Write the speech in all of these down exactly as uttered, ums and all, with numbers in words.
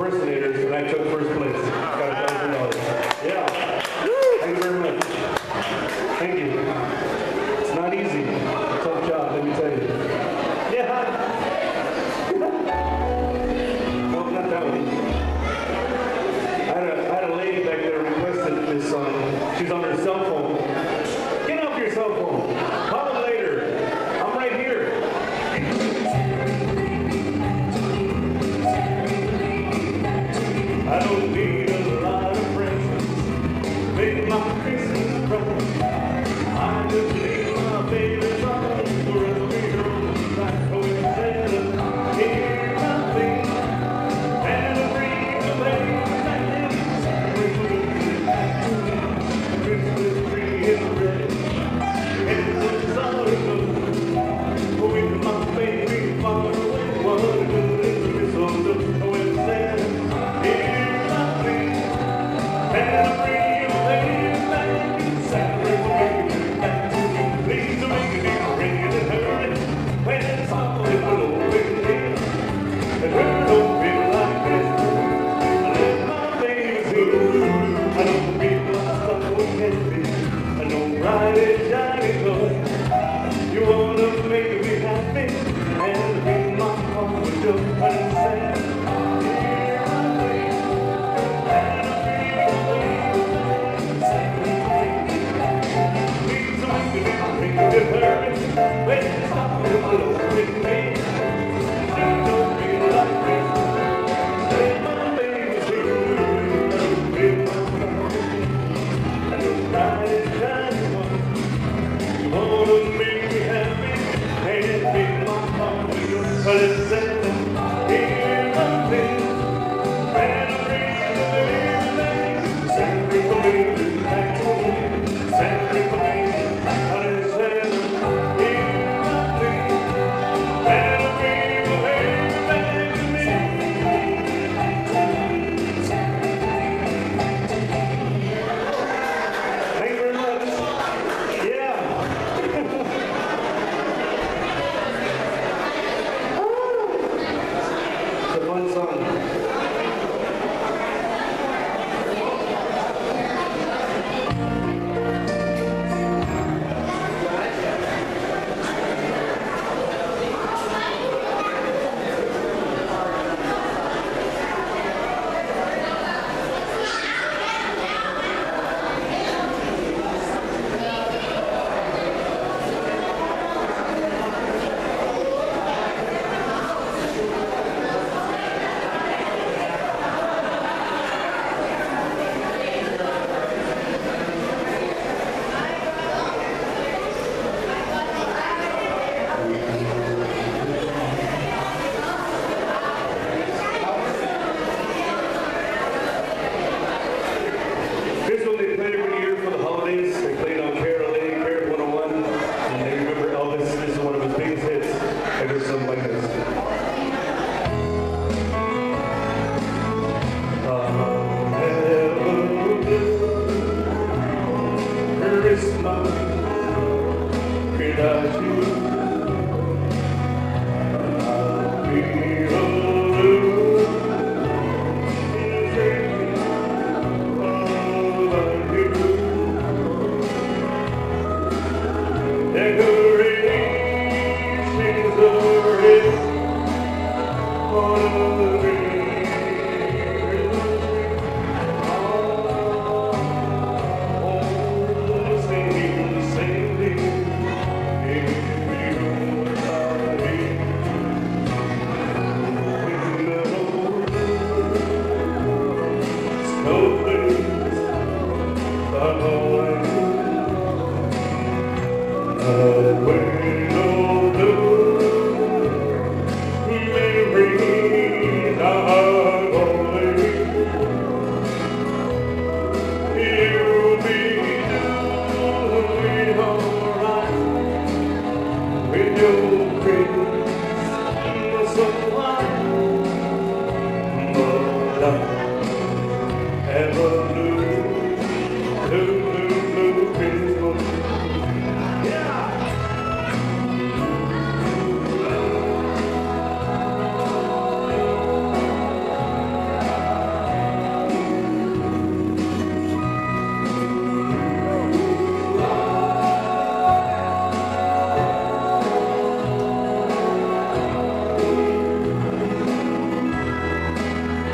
impersonators, and I took first place. Got a thousand dollars. Yeah. Thank you very much. Thank you. It's not easy. It's a tough job, let me tell you. Yeah. No, not that one. I had, a, I had a lady back there requested this song. She's on her cell phone. Get off your cell phone. Call it later. I'm right here. I don't need a lot of friends. Make my Christmas bright. I just need my favorite song. The rest of me girls back with Santa. Hear my thing. And a breeze of rain. Christmas tree is red. And the sun is blue. With my baby far away. What good is the mistletoe when Santa? Hear my thing.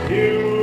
You